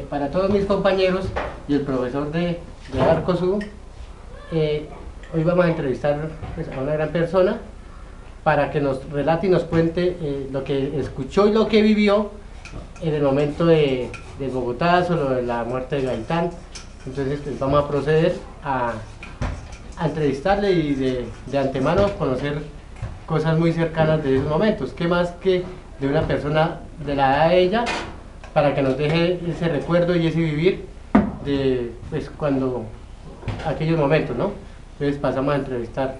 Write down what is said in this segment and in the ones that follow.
para todos mis compañeros y el profesor de Arcosú, hoy vamos a entrevistar pues, a una gran persona para que nos relate y nos cuente lo que escuchó y lo que vivió en el momento del Bogotazo, lo de la muerte de Gaitán. Entonces pues, vamos a proceder a entrevistarle y de antemano conocer cosas muy cercanas de esos momentos. ¿Qué más que de una persona de la edad de ella para que nos deje ese recuerdo y ese vivir de pues cuando aquellos momentos, ¿no? Entonces pasamos a entrevistar.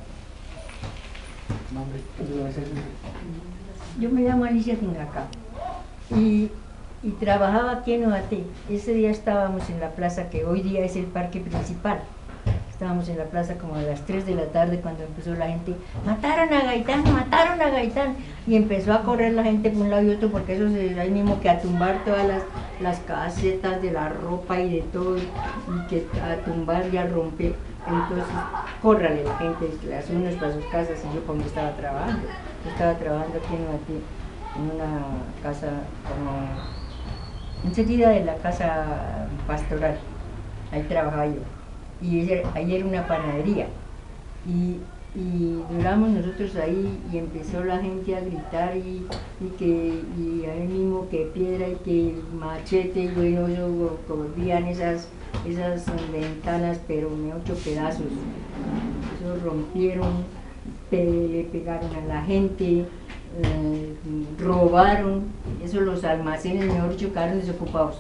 Yo me llamo Alicia Tingaca y trabajaba aquí en Ovaté. Ese día estábamos en la plaza que hoy día es el parque principal. Estábamos en la plaza como a las 3 de la tarde cuando empezó la gente, mataron a Gaitán, y empezó a correr la gente por un lado y otro porque eso es ahí mismo que a tumbar todas las casetas de la ropa y de todo, y que a tumbar y a romper. Entonces, córrale la gente, las unos para sus casas, y yo como estaba trabajando aquí en Ovaté, en una casa como enseguida de la casa pastoral, ahí trabajaba yo. Y ahí era una panadería y duramos nosotros ahí y empezó la gente a gritar y ahí mismo que piedra y que machete y bueno, eso volvían esas ventanas pero me 8 pedazos, eso rompieron, le pegaron a la gente, robaron, eso los almacenes mejor dicho quedaron desocupados.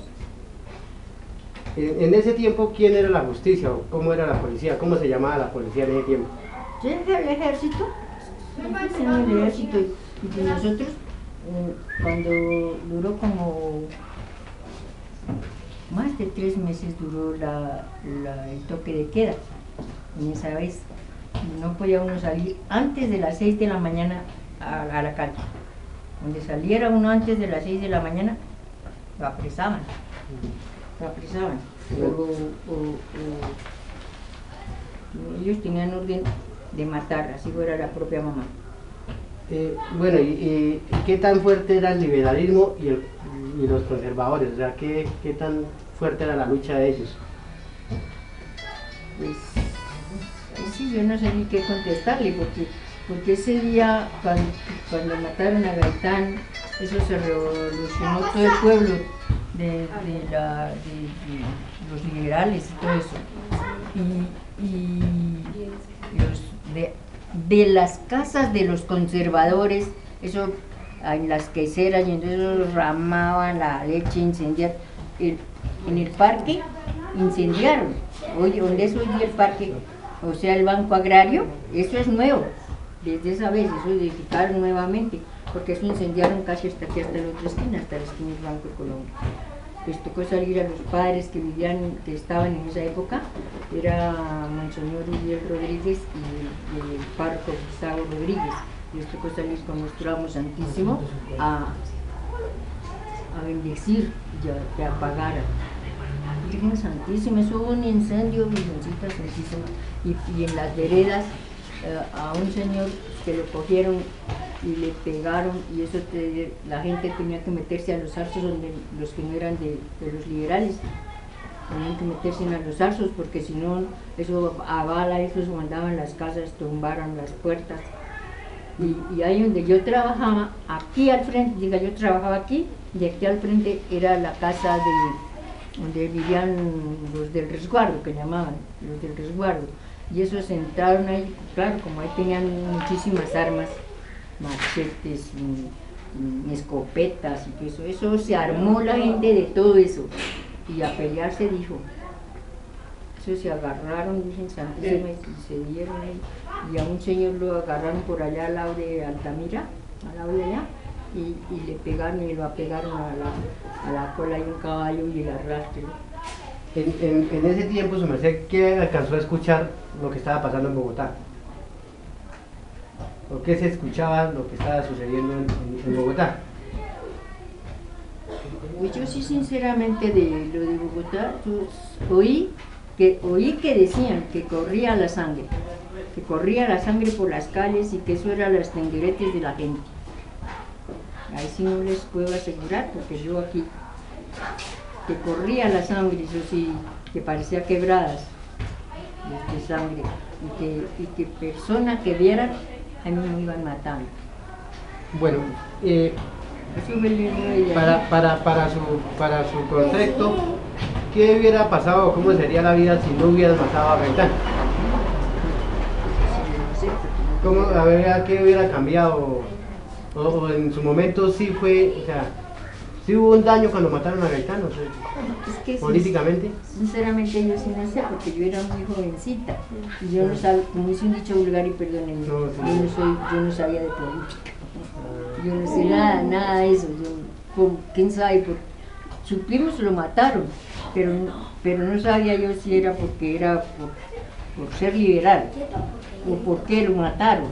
En ese tiempo, ¿quién era la justicia o cómo era la policía? ¿Cómo se llamaba la policía en ese tiempo? El ejército, y pues nosotros, cuando duró como más de 3 meses duró el toque de queda, en esa vez no podía uno salir antes de las 6 de la mañana a la calle. Donde saliera uno antes de las 6 de la mañana, lo apresaban. Ellos tenían orden de matar, así fuera la propia mamá. Bueno, ¿y qué tan fuerte era el liberalismo y los conservadores? O sea, ¿qué tan fuerte era la lucha de ellos? Pues, sí, yo no sé ni qué contestarle, porque ese día, cuando mataron a Gaitán, eso se revolucionó todo el pueblo de los liberales y todo eso. Y de las casas de los conservadores, eso en las queseras, y entonces ramaban la leche, incendiar. En el parque incendiaron, oye, donde es hoy día el parque, o sea el Banco Agrario, eso es nuevo, desde esa vez, eso edificaron nuevamente, porque eso incendiaron casi hasta aquí, hasta la otra esquina, hasta la esquina del Banco de Colombia. Pues tocó salir a los padres que estaban en esa época, era Monseñor Uriel Rodríguez y el párroco Gustavo Rodríguez. Les tocó salir con nuestro amo santísimo a bendecir y a apagar. Virgen Santísima, eso hubo un incendio, Virgencita Santísima, y en las veredas a un señor que lo cogieron y le pegaron, y eso la gente tenía que meterse a los zarzos, donde los que no eran de los liberales tenían que meterse a los zarzos, porque si no, eso a bala, esos mandaban las casas, tumbaron las puertas. Y ahí donde yo trabajaba, aquí al frente, yo trabajaba aquí, y aquí al frente era la casa donde vivían los del resguardo, que llamaban, los del resguardo. Y esos entraron ahí, claro, como ahí tenían muchísimas armas, machetes, escopetas y todo eso se armó la gente de todo eso, y a pelear se dijo. Eso se agarraron, Virgen Santísima, y se dieron ahí, y a un señor lo agarraron por allá al lado de Altamira, al lado de allá, y le pegaron y lo apegaron a la cola de un caballo y el arrastre. En ese tiempo, su merced, ¿qué alcanzó a escuchar lo que estaba pasando en Bogotá? ¿O qué se escuchaba lo que estaba sucediendo en Bogotá? Pues yo sí, sinceramente, de lo de Bogotá, oí que decían que corría la sangre por las calles, y que eso eran las tengueretes de la gente. Ahí sí no les puedo asegurar, porque yo aquí que corría la sangre, eso sí, que parecía quebradas de sangre, y que personas que vieran, a mí me iban matando. Bueno, Eso fue el héroe de ahí. para su concepto, ¿qué hubiera pasado o cómo sería la vida si no hubieras matado a Gaitán? No sé, porque no- ¿Cómo, a ver, qué hubiera cambiado? O en su momento sí fue, o sea, sí hubo un daño cuando mataron a Gaitán, o sea, Es que políticamente. sinceramente yo sí no sé, porque yo era muy jovencita y yo no sabía, como dice un dicho vulgar y perdónenme, No, sí. yo no sabía de política, yo no sé nada de eso, quién sabe, supimos lo mataron, pero no sabía yo si era porque era por ser liberal o por qué lo mataron.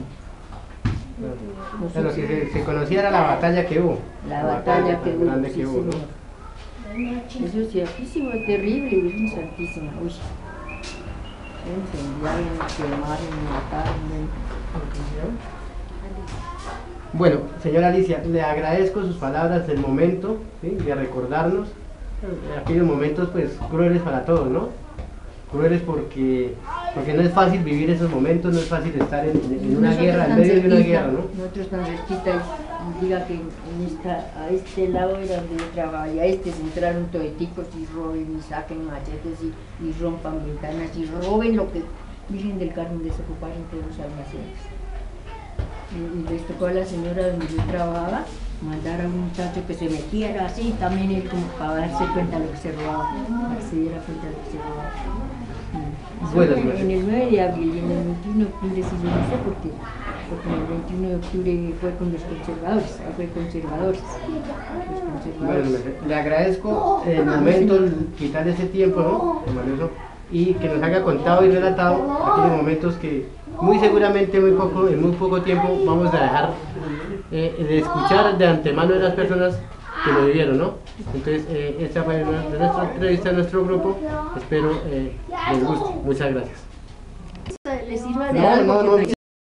Lo que se conocía era la batalla que hubo. La batalla que tan hubo, grande sí, que hubo, ¿no? señor. Eso es ciertísimo, terrible, Virgen Santísima. Uy, incendiaron, quemaron, mataron. Bueno, señora Alicia, le agradezco sus palabras del momento, ¿sí? De recordarnos aquellos momentos pues crueles para todos, ¿no? Crueles porque no es fácil vivir esos momentos, no es fácil estar en una guerra, en medio de una guerra, ¿no? Nosotros tan cerquita, y diga que a este lado era donde yo trabajaba, y a este se entraron todeticos y roben y saquen machetes y rompan ventanas y roben lo que Virgen del Carmen desocuparon todos los almacenes. Y les tocó a la señora donde yo trabajaba mandar a un muchacho que se metiera así, también él como para darse cuenta de lo que se robaba, para que se diera cuenta de lo que se robaba. Eso Bueno, fue en el 9 de abril y en el 21 de octubre sí yo no sé por qué, porque en el 21 de octubre fue con los conservadores, fue conservadores. Los conservadores. Bueno, le agradezco el momento, quitar ese tiempo, ¿no? Maravilloso, y que nos haya contado y relatado aquellos momentos que muy seguramente en muy poco tiempo vamos a dejar de escuchar de antemano de las personas que lo vivieron, ¿no? Entonces, esta fue nuestra entrevista a nuestro grupo, espero les guste. Muchas gracias. ¿Les sirva de No, algo? no, no.